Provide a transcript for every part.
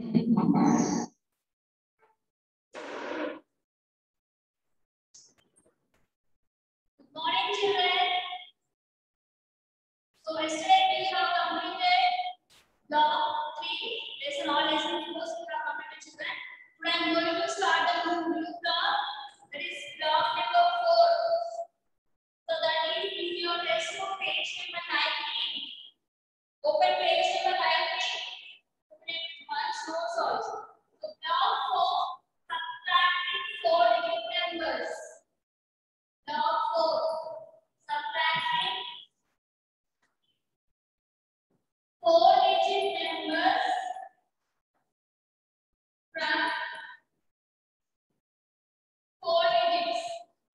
Morning, children. So yesterday we have completed block 3 lesson all lesson because we have completed, children. Today I am going to start the new block, that is block number 4. So that is in your textbook page number 19. Open page number 19. Open it with one notes also. So block 4, subtracting 4 digit numbers. Block 4, subtracting 4-digit numbers from 4 digits.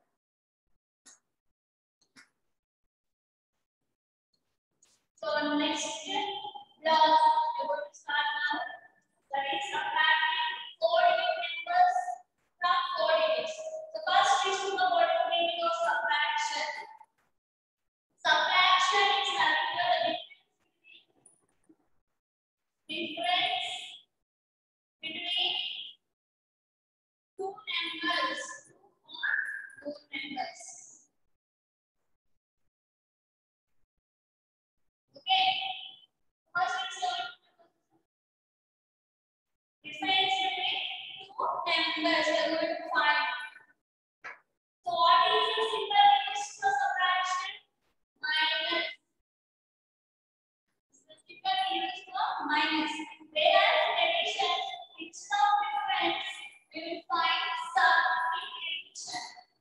So next block we're going to start now. That is subtracting 4-digit numbers from 4 digits. So first we should know what is the meaning of subtraction. Subtraction is nothing but the difference between two numbers. Okay. First it's difference between two numbers we are going to find. So what is the symbol used for subtraction? Minus. The symbol used for minus. Whereas in addition, instead of difference, we will find sum in addition.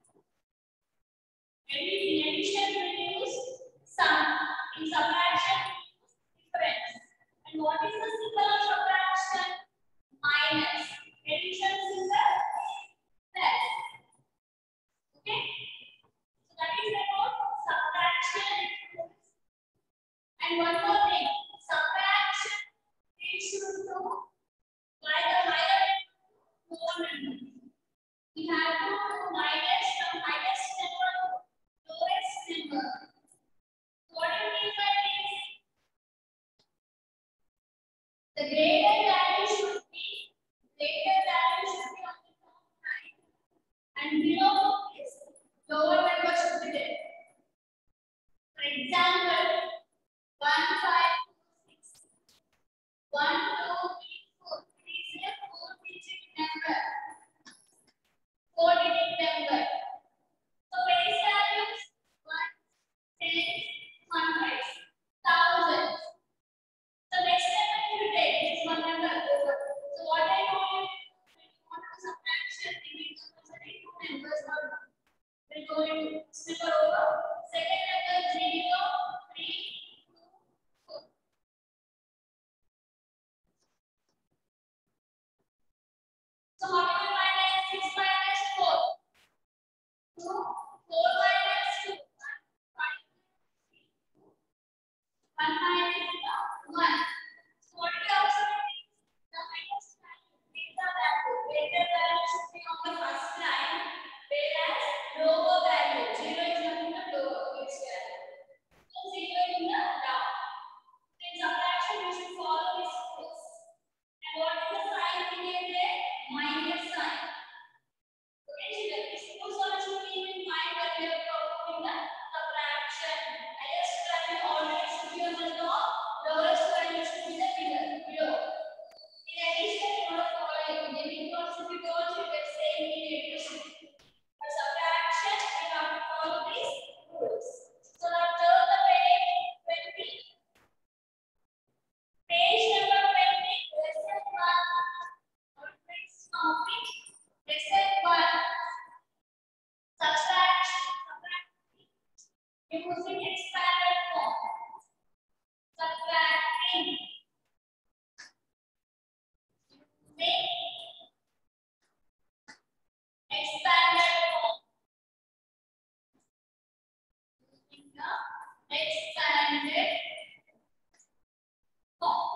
In addition, we will use sum. In subtraction, we use difference. And what is the symbol of subtraction? Minus. Addition symbol plus. Okay? So that is about subtraction. And one more thing, subtraction we should do by the higher lower number. We have to do minus from highest number to lowest number. What do you mean by this? The greater value should be on the top side, and below is lower number should be there. For example, 1, 5, 2, 6. 1, 2, 3, 4. It is a 4-digit number. 4-digit number. So base values 1, 10, 100s, thousands. So next number you take is one number over. So what I told you, when you want to subtraction, we need to consider two numbers over. We'll go into number over. Second number 0, 3, 2, 4. So how do we minus 6 minus 4? 2, 4 minus 2, 1, 5, 3, 2. 1 minus 1. So what is the option? The highest value, greater value. Greater value should be on the first line, whereas lower value, 0 is nothing but lower case value. So 0 in the down. In subtraction, we should follow this rules. And what is the sign indicated? Minus sign. Okay, children, this rules also keep in mind when we are performing the subtraction. Highest value always should be on the top, lowest value should be the below. In addition, you want to follow it. The because if you don't, you get same in addition. For subtraction, we have to follow these rules. So now turn the page 20. Page number 20, lesson 1. Next topic, lesson 1. Subtraction. Using expanded form. Subtracting. Using expanded form. Using the expanded form.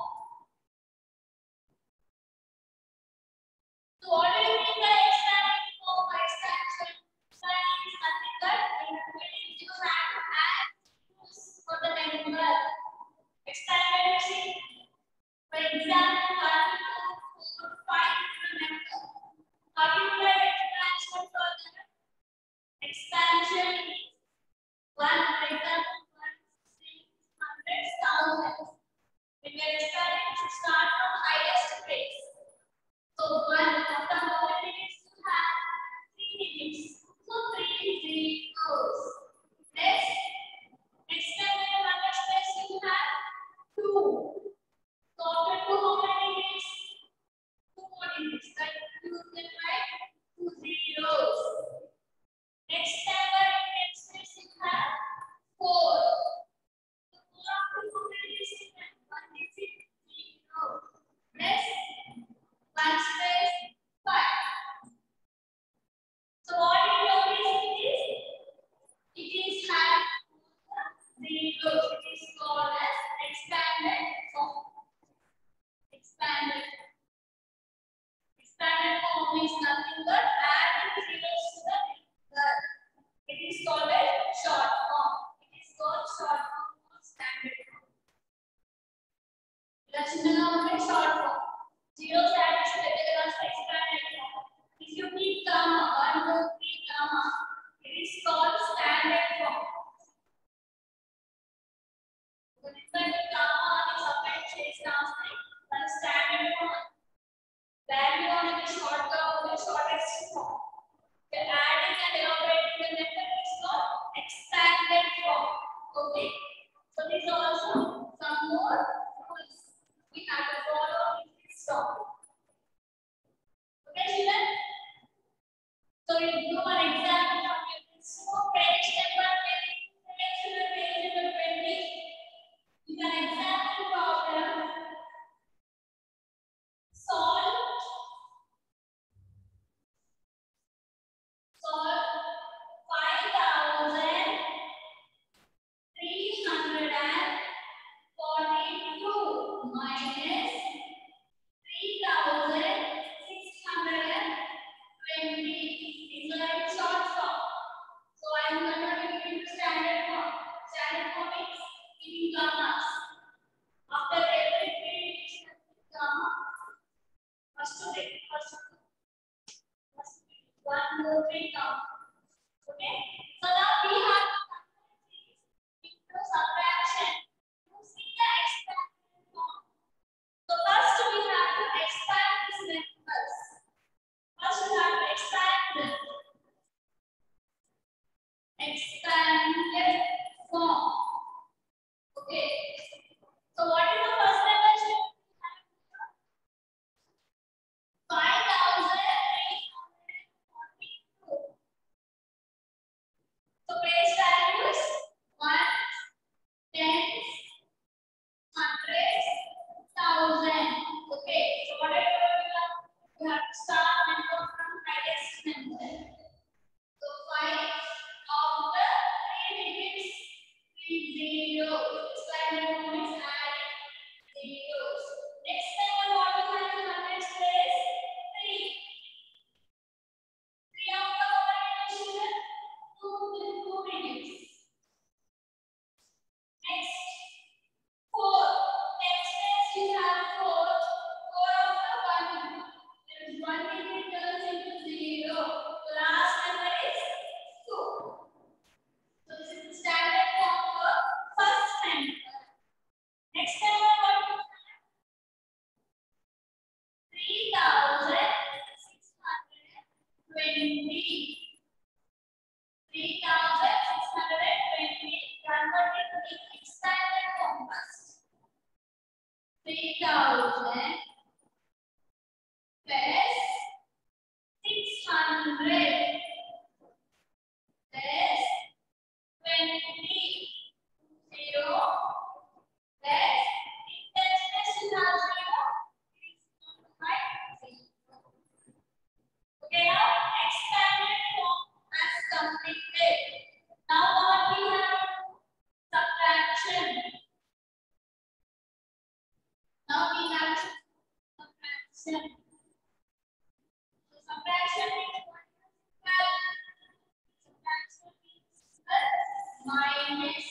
So what do you mean by expanded form? Expansion. Expanding is nothing but you have to add for the number. Expanded, see, for example, 1, 2, How do you write expansion further? Expansion is 1 greater than 1,600,000. When we are expanding, we should start from highest place. So 1 after how many digits you have? 3 digits. So 3 zeros. Next time when you have space you have 2. So after 2 how many digits? 2 more digits. That 2 can write 2 zeros. Next number in next space you have 4. So 4 after how many digits you have? 1 digit 0. Next 1 space 5. So what it is? It is have zeros. It is called as expanded form. Expanded. Expanded form is nothing but adding zeros to the number. It is called a short form. It is called short form or standard form. Short form. Zeros added to the expanded form. If you keep gamma 1, 2, 3 gamma, it is called standard form. When you gamma is applied chase dancing, that is standard form. Value on the short term, the shortest form. The adding and elaborating the method is called expanded form. Okay. So this also some more rules we have to follow in this topic. Okay, children. So we do an example from your page number 20. You can example problem. Solve 5,342 minus 3,620 is like short form. So I am converting it into standard form. Standard form is giving gammas. After every 3 digits, gamma. First 1, 2, 3 count. Okay. So now we have to convert this into subtraction using the expanded form. So first we have to expand these numbers. First we have to expand them. Expanded form. Okay. So what is the first number? 5,342. So base values 1, 10, 100, 1,000. Okay. So what are you have to start number from highest number. So 5 after 3 digits 3 zeros. So I know is adding zeros. Next time what you have to hundred space 3. 3 after how many digits? 2 digits. Next 4. Next space you have 4. 4 after 1. There is 1 digit turns into 0. The last number is 2. So this is the standard form for first number. Next number what you have? 3,620. 3,620 converted to expanded form first. 3,000 plus 600 plus 20 0 plus international 0 is 0. Okay, now expanded form has completed. Now what we have? Subtraction. Now we have subtraction. So subtraction means what? Subtraction means minus.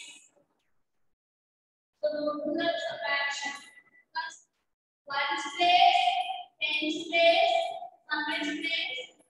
So do the subtraction. First 1 space, 10 space, 100 space,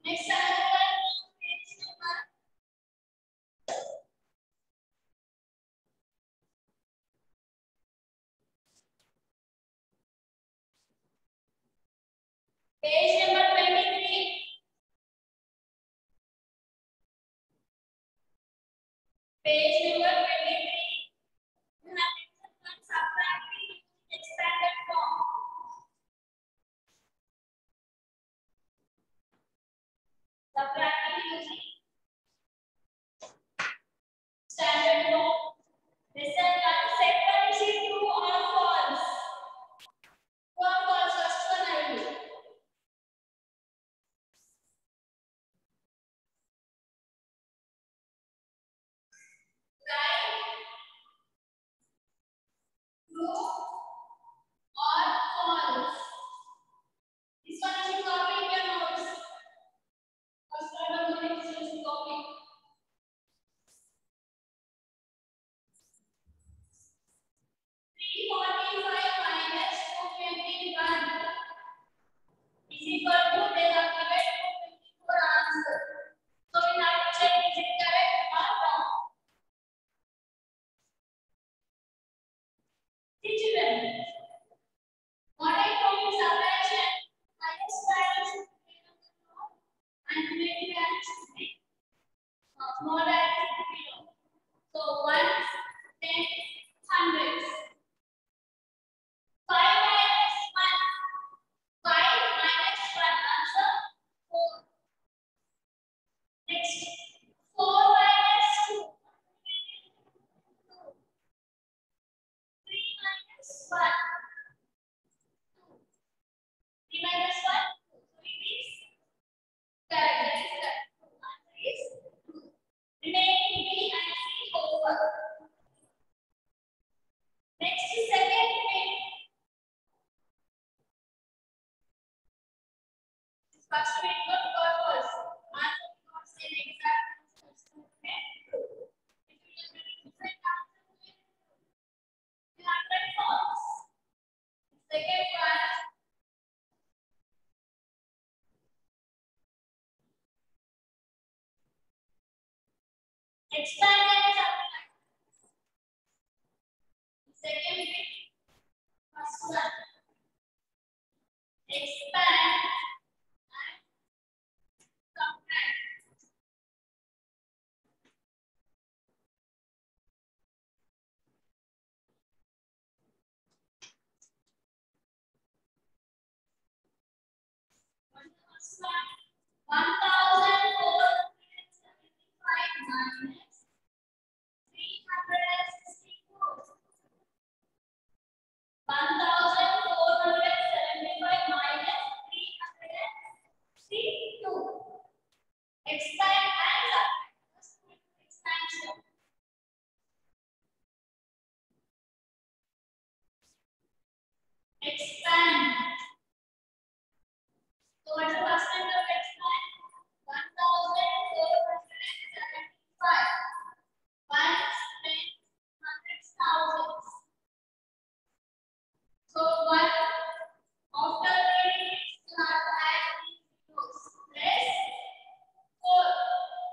Next paragraph, page number. Page number 23. Page number 23. You have mentioned one subtracting expanded form. Subtracting using standard form. Listen, set one is true or false. True or false? First one I will. Right? True or false? This one you should copy in your notes. First part of the notes you should copy. 345 minus 221 is equal to, they have given 224 answer. So we have to check is it correct or wrong. See children, what I told you subtraction, highest value should be below and remaining value should be small value should be below. So ones, tens, hundreds. 5 minus 1. 5 minus 1 answer 4. Next 4 minus 2. 3 minus 1. 3 minus 1. So it is correct. That is correct. Answer is 2. Remaining B and C over. Next is second bit. First bit got purpose. Answer not same exact answer. If you just get different answer, you have to write false. Second one. Expand and subtract. Second bit. First one. Expand and subtract. First one. 1,475 minus 364. 1,475 minus 362. Expand and subtract. First one, expansion. Expand. So what's the first number of expand? 1,475. Ones, tens, hundreds, thousands. So one after reading this, you have to add these zeros. Less 4.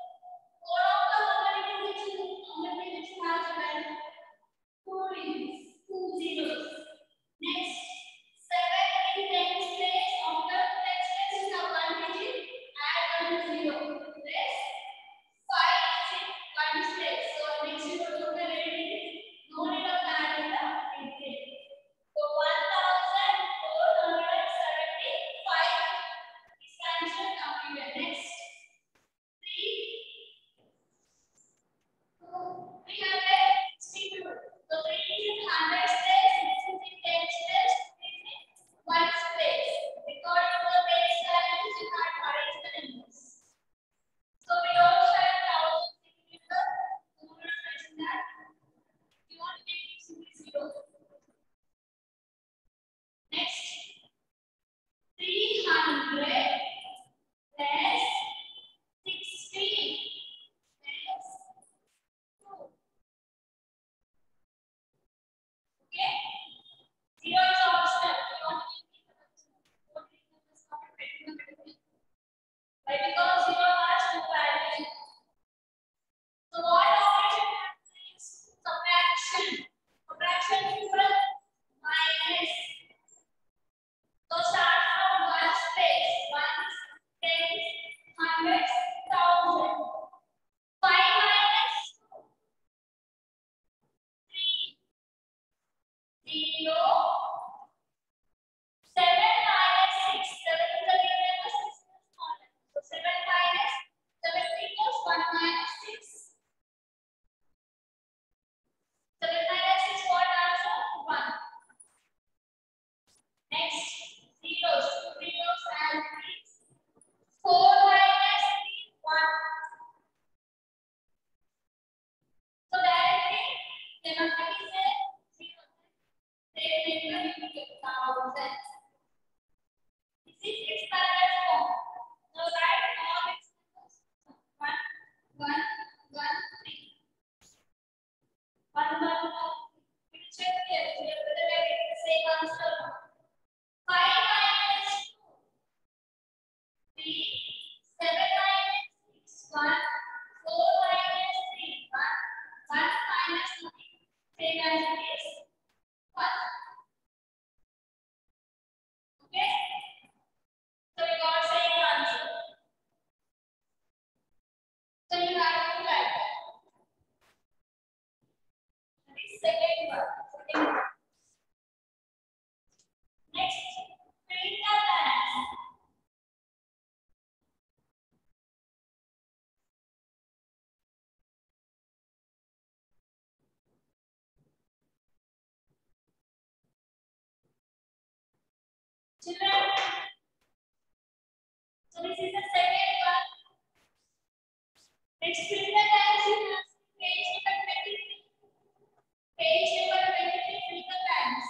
Next printer lines you have page number 23. Page number 23 printer lines.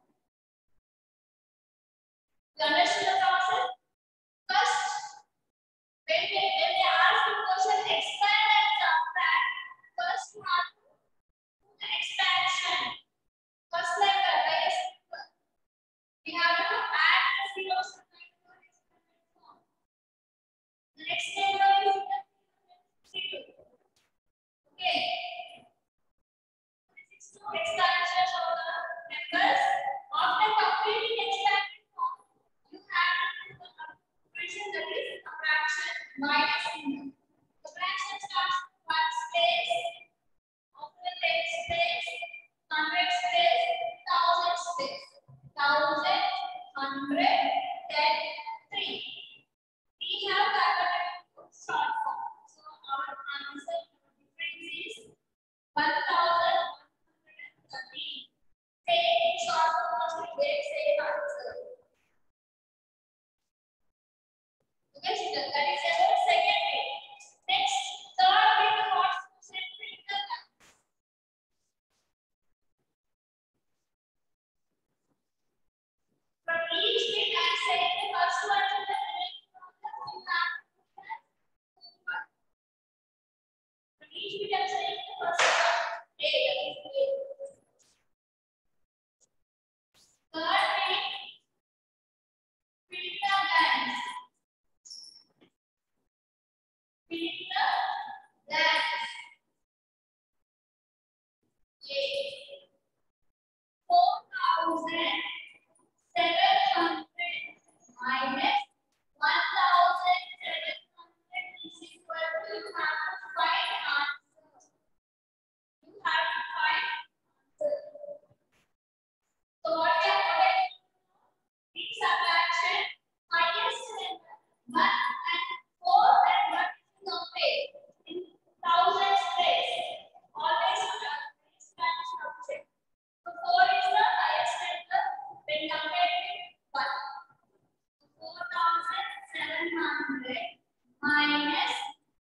You understand the process? First, when they ask the question expand and subtract, first you have to do the expansion. First like that, right? We have to add the zeros to the exponent form. The next number is 62. Okay. Expansion of the numbers. After completing expansion form, you have to do the operation that is subtraction minus symbol. Subtraction starts with ones place, after tens place, hundreds place, thousands place. Thousand, hundred, ten, three. We have converted to short form. So our answer difference is 1130. Take short form to get same answer. Okay, children, that is our second way. Next, third way to watch critical math. From each bit I say the first one to the remaining problem we have homework. From each bit I say the first one. A, that is A. Third way, fill the blanks. Fill the blanks. A. 4,700 minus 1,700 is equal to you have to find answer. You have to find answer. So what we are going to do in subtraction, highest number 1 and 4 and 1 is compared in thousands place. Always expansion object. So 4 is the highest number when compared with 1. 4,700 minus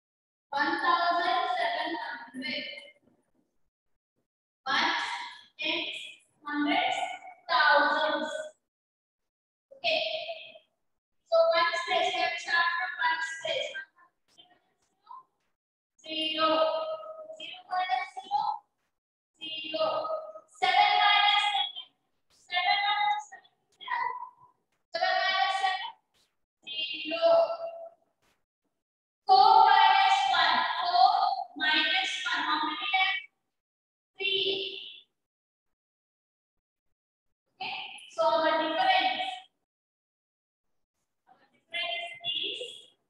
1,700. Ones, tens, hundreds, thousands. Okay. So ones place, we have to start from ones place. 0. 0 minus 0. 0. 7 minus 7. 7 minus 7. 7 minus 7. 0. 4 minus 1. 4 minus 1. How many left? 3. Okay. So our difference is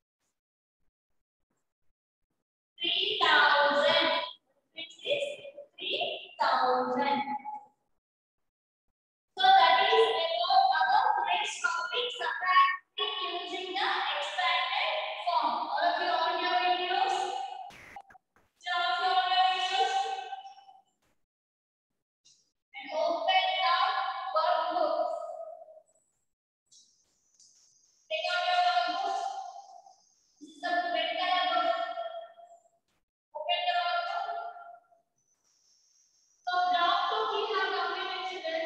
3,000. Which is 3,000. So that is about our today's topic, subtracting using the expanded form. All of you on your videos? All of you on your videos? And open out workbooks. Take out your workbooks. This is the red color book. Open the workbook. So block 2 we have completed, children.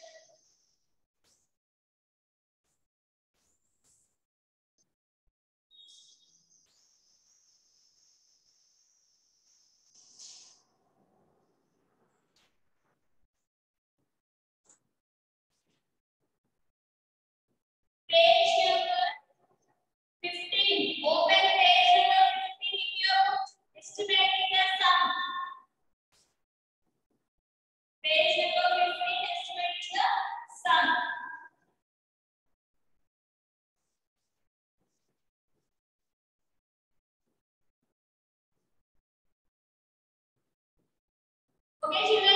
Page number 15. Open page number 15 in your book. Estimating the sum. Page number 15. Estimating the sum. Okay, children.